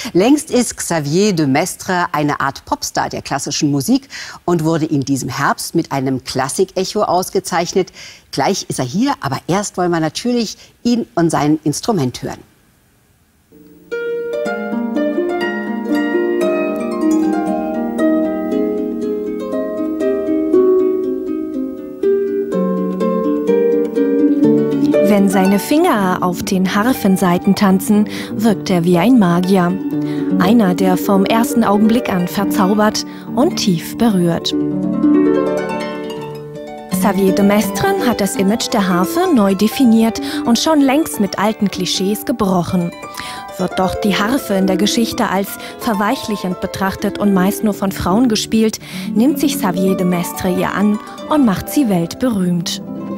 Längst ist Xavier de Maistre eine Art Popstar der klassischen Musik und wurde in diesem Herbst mit einem Klassik-Echo ausgezeichnet. Gleich ist er hier, aber erst wollen wir natürlich ihn und sein Instrument hören. Wenn seine Finger auf den Harfensaiten tanzen, wirkt er wie ein Magier. Einer, der vom ersten Augenblick an verzaubert und tief berührt. Xavier de Maistre hat das Image der Harfe neu definiert und schon längst mit alten Klischees gebrochen. Wird doch die Harfe in der Geschichte als verweichlichend betrachtet und meist nur von Frauen gespielt, nimmt sich Xavier de Maistre ihr an und macht sie weltberühmt.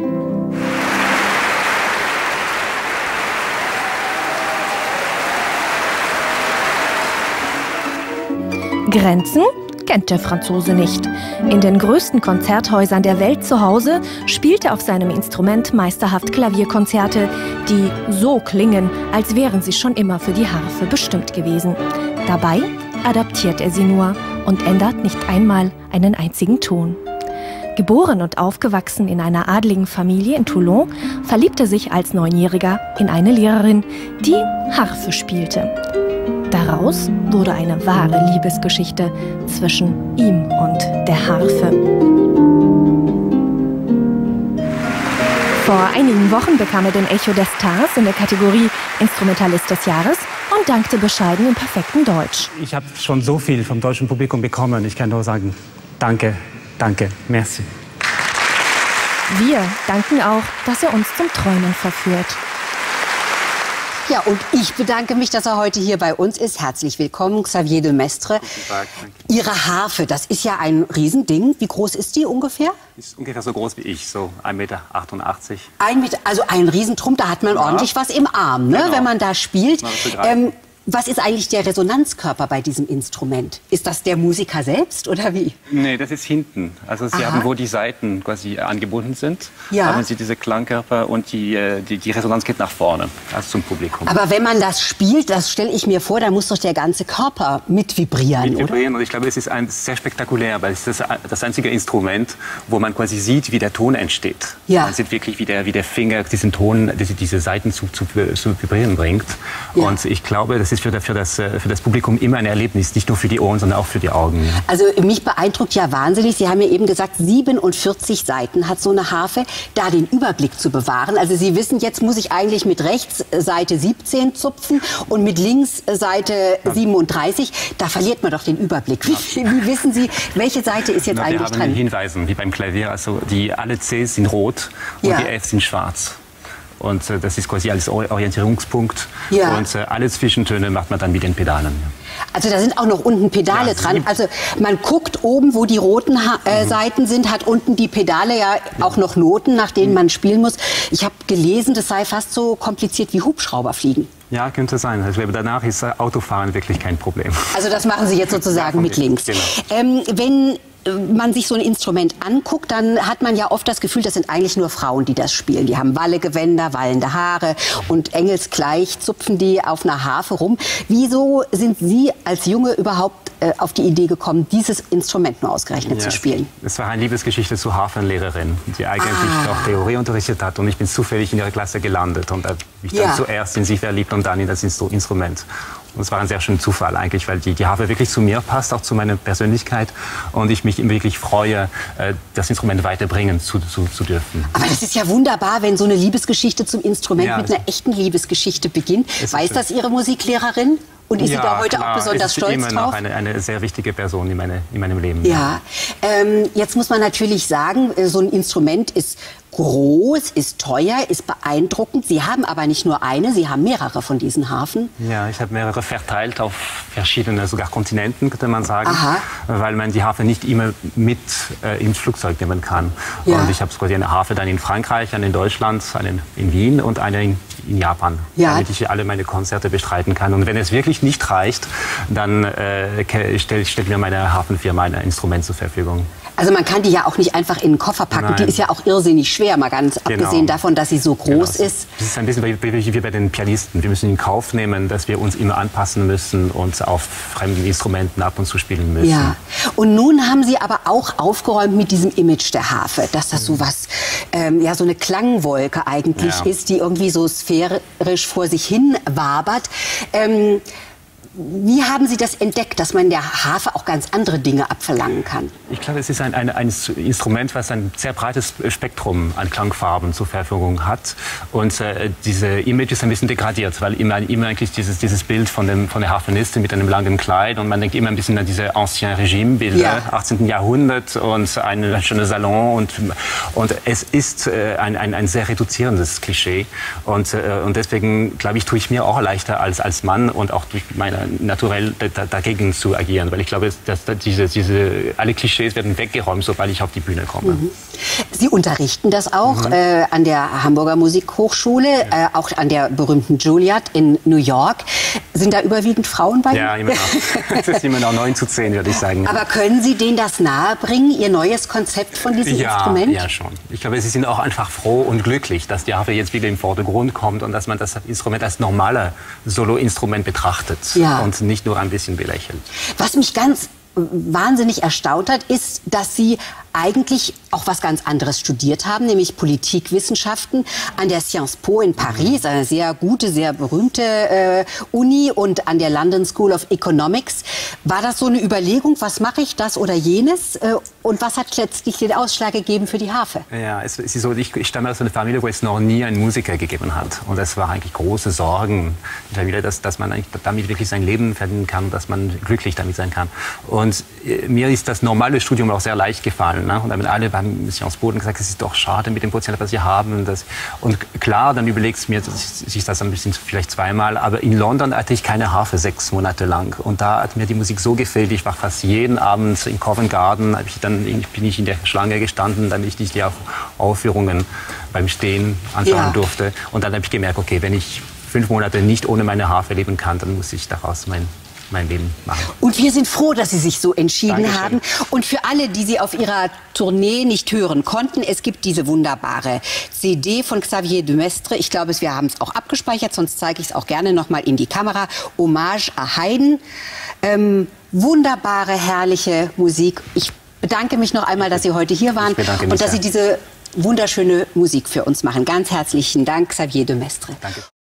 Grenzen kennt der Franzose nicht. In den größten Konzerthäusern der Welt zu Hause spielt er auf seinem Instrument meisterhaft Klavierkonzerte, die so klingen, als wären sie schon immer für die Harfe bestimmt gewesen. Dabei adaptiert er sie nur und ändert nicht einmal einen einzigen Ton. Geboren und aufgewachsen in einer adligen Familie in Toulon, verliebt er sich als 9-Jähriger in eine Lehrerin, die Harfe spielte. Daraus wurde eine wahre Liebesgeschichte zwischen ihm und der Harfe. Vor einigen Wochen bekam er den Echo des Stars in der Kategorie Instrumentalist des Jahres und dankte bescheiden im perfekten Deutsch. Ich habe schon so viel vom deutschen Publikum bekommen. Ich kann nur sagen, danke, danke, merci. Wir danken auch, dass er uns zum Träumen verführt. Ja, und ich bedanke mich, dass er heute hier bei uns ist. Herzlich willkommen, Xavier de Maistre. Guten Tag, danke. Ihre Harfe, das ist ja ein Riesending. Wie groß ist die ungefähr? Ist ungefähr so groß wie ich, so 1,88 Meter. Ein Meter, also ein Riesentrumpf, da hat man ordentlich was im Arm, ne, genau, wenn man da spielt. Genau, was ist eigentlich der Resonanzkörper bei diesem Instrument? Ist das der Musiker selbst oder wie? Nee, das ist hinten. Also Sie haben, wo die Saiten quasi angebunden sind, haben Sie diese Klangkörper und die Resonanz geht nach vorne, also zum Publikum. Aber wenn man das spielt, das stelle ich mir vor, dann muss doch der ganze Körper mit vibrieren, oder? Und ich glaube, es ist sehr spektakulär, weil es ist das einzige Instrument, wo man quasi sieht, wie der Ton entsteht. Ja. Man sieht wirklich, wie der Finger diesen Ton, diese Saiten zu vibrieren bringt. Ja. Und ich glaube, das ist für das Publikum immer ein Erlebnis, nicht nur für die Ohren, sondern auch für die Augen. Also mich beeindruckt ja wahnsinnig, Sie haben ja eben gesagt, 47 Saiten hat so eine Harfe, da den Überblick zu bewahren. Also Sie wissen, jetzt muss ich eigentlich mit rechts Seite 17 zupfen und mit links Seite 37. Da verliert man doch den Überblick. Wie wissen Sie, welche Seite ist jetzt eigentlich dran? Wir haben Hinweisen, wie beim Klavier, also alle Cs sind rot und die Fs sind schwarz. Und das ist quasi als Orientierungspunkt. Ja. Und alle Zwischentöne macht man dann mit den Pedalen. Also da sind auch noch unten Pedale dran. Also man guckt oben, wo die roten Seiten sind, hat unten die Pedale ja auch noch Noten, nach denen man spielen muss. Ich habe gelesen, das sei fast so kompliziert wie Hubschrauberfliegen. Ja, könnte sein. Also danach ist Autofahren wirklich kein Problem. Also das machen Sie jetzt sozusagen mit links. Genau. Wenn man sich so ein Instrument anguckt, dann hat man ja oft das Gefühl, das sind eigentlich nur Frauen, die das spielen. Die haben Wallegewänder, wallende Haare und engelsgleich zupfen die auf einer Harfe rum. Wieso sind Sie als Junge überhaupt auf die Idee gekommen, dieses Instrument nur ausgerechnet zu spielen? Es war eine Liebesgeschichte zur Harfenlehrerin, die eigentlich auch Theorie unterrichtet hat. Und ich bin zufällig in ihrer Klasse gelandet und habe mich dann zuerst in sie verliebt und dann in das Instrument. Und es war ein sehr schöner Zufall eigentlich, weil die Harfe wirklich zu mir passt, auch zu meiner Persönlichkeit. Und ich mich wirklich freue, das Instrument weiterbringen zu dürfen. Aber das ist ja wunderbar, wenn so eine Liebesgeschichte zum Instrument mit einer echten Liebesgeschichte beginnt. Weiß das Ihre Musiklehrerin? Und ist sie da heute auch besonders stolz drauf? Immer noch eine sehr wichtige Person in meinem Leben. Ja, jetzt muss man natürlich sagen, so ein Instrument ist groß, ist teuer, ist beeindruckend. Sie haben aber nicht nur eine, Sie haben mehrere von diesen Harfen. Ja, ich habe mehrere verteilt auf verschiedene, sogar Kontinenten, könnte man sagen, weil man die Harfe nicht immer mit ins Flugzeug nehmen kann. Ja. Und ich habe quasi eine Harfe dann in Frankreich, eine in Deutschland, eine in Wien und eine in Japan, damit ich alle meine Konzerte bestreiten kann. Und wenn es wirklich nicht reicht, dann stellt mir meine Hafenfirma ein Instrument zur Verfügung. Also man kann die ja auch nicht einfach in den Koffer packen. Nein. Die ist ja auch irrsinnig schwer, mal ganz abgesehen davon, dass sie so groß ist. Das ist ein bisschen wie bei den Pianisten. Wir müssen in Kauf nehmen, dass wir uns immer anpassen müssen und auf fremden Instrumenten ab und zu spielen müssen. Ja. Und nun haben Sie aber auch aufgeräumt mit diesem Image der Harfe, dass das so was, so eine Klangwolke eigentlich ist, die irgendwie so sphärisch vor sich hin wabert. Wie haben Sie das entdeckt, dass man der Harfe auch ganz andere Dinge abverlangen kann? Ich glaube, es ist ein Instrument, was ein sehr breites Spektrum an Klangfarben zur Verfügung hat. Und diese Image ist ein bisschen degradiert, weil immer eigentlich dieses Bild von der Harfenistin mit einem langen Kleid, und man denkt immer ein bisschen an diese Ancien Regime-Bilder, 18. Jahrhundert und ein schöner Salon. Und es ist ein sehr reduzierendes Klischee. Und deswegen, glaube ich, tue ich mir auch leichter als Mann und auch durch meine naturell dagegen zu agieren, weil ich glaube, dass alle Klischees werden weggeräumt, sobald ich auf die Bühne komme. Sie unterrichten das auch an der Hamburger Musikhochschule, auch an der berühmten Juilliard in New York. Sind da überwiegend Frauen bei Ihnen? Ja, immer noch. Das ist immer noch 9:10, würde ich sagen. Aber können Sie denen das nahebringen, Ihr neues Konzept von diesem Instrument? Ja, schon. Ich glaube, Sie sind auch einfach froh und glücklich, dass die Harfe jetzt wieder im Vordergrund kommt und dass man das Instrument als normales Soloinstrument betrachtet. Ja. Und nicht nur ein bisschen belächelt. Was mich ganz wahnsinnig erstaunt hat, ist, dass Sie eigentlich auch was ganz anderes studiert haben, nämlich Politikwissenschaften an der Sciences Po in Paris, eine sehr gute, sehr berühmte Uni, und an der London School of Economics. War das so eine Überlegung, was mache ich, das oder jenes? Und was hat letztlich den Ausschlag gegeben für die Harfe? Ja, es ist so, ich stamme aus einer Familie, wo es noch nie einen Musiker gegeben hat. Und es war eigentlich große Sorgen in der Familie, dass man damit wirklich sein Leben verdienen kann, dass man glücklich damit sein kann. Und mir ist das normale Studium auch sehr leicht gefallen. Ne? Und dann haben alle beim Sciences Po gesagt, es ist doch schade mit dem Potenzial, was sie haben. Und klar, dann überlegst du mir, sich das ein bisschen vielleicht zweimal. Aber in London hatte ich keine Harfe 6 Monate lang. Und da hat mir die Musik so gefällt. Ich war fast jeden Abend in Covent Garden. Bin ich in der Schlange gestanden, damit ich die Aufführungen beim Stehen anschauen durfte. Und dann habe ich gemerkt, okay, wenn ich 5 Monate nicht ohne meine Harfe leben kann, dann muss ich daraus mein Leben machen. Und wir sind froh, dass Sie sich so entschieden haben. Und für alle, die Sie auf Ihrer Tournee nicht hören konnten, es gibt diese wunderbare CD von Xavier de Maistre. Ich glaube, wir haben es auch abgespeichert, sonst zeige ich es auch gerne noch mal in die Kamera. Hommage à Haydn. Wunderbare, herrliche Musik. Ich bedanke mich noch einmal, dass Sie heute hier waren und dass Sie diese wunderschöne Musik für uns machen. Ganz herzlichen Dank, Xavier de Maistre. Danke.